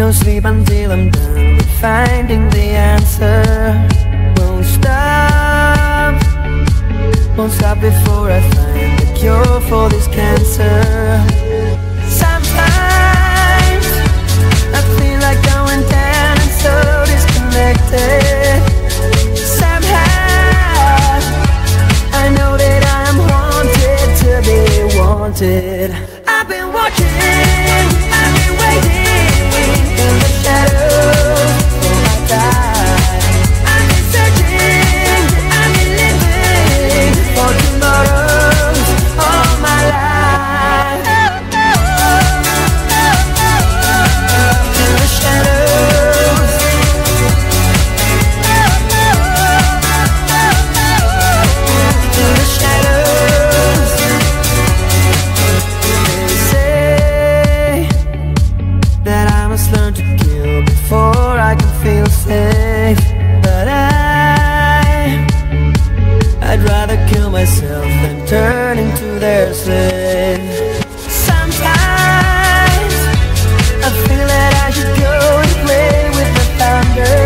No sleep until I'm done with finding the answer. Won't stop, won't stop before I find the cure for this cancer. Sometimes I feel like going down and so disconnected. Somehow I know that I'm haunted to be wanted. I've been watching, I've been waiting in the shadows for my time. I've been searching, I've been living for tomorrows all my life. In the shadows, in the shadows. They say that I must learn to kill before I can feel safe. But I'd rather kill myself than turn into their slave. Sometimes I feel that I should go and play with the thunder.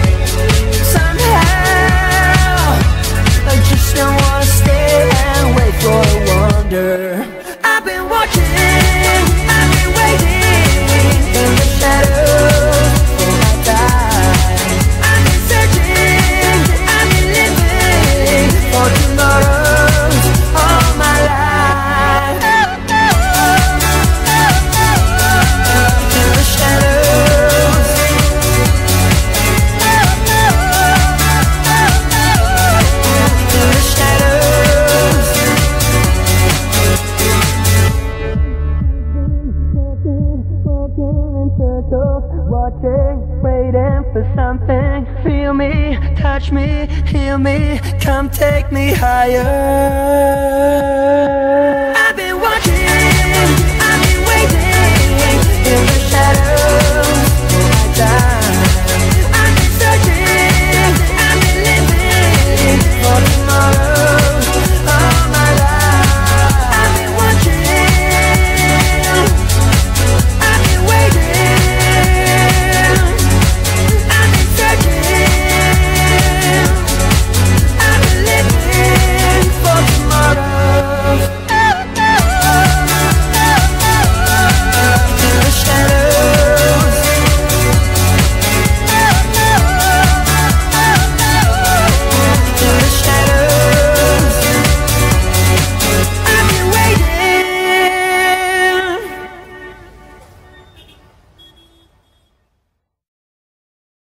Somehow I just don't wanna stay and wait for a wonder. I've been watching, I've been waiting in the shadows for my time. I've been searching, I've been living for tomorrows all my life. In the shadows, in the shadows. Walking in circles, watching, waiting for something. Feel me, touch me, heal me, come take me higher.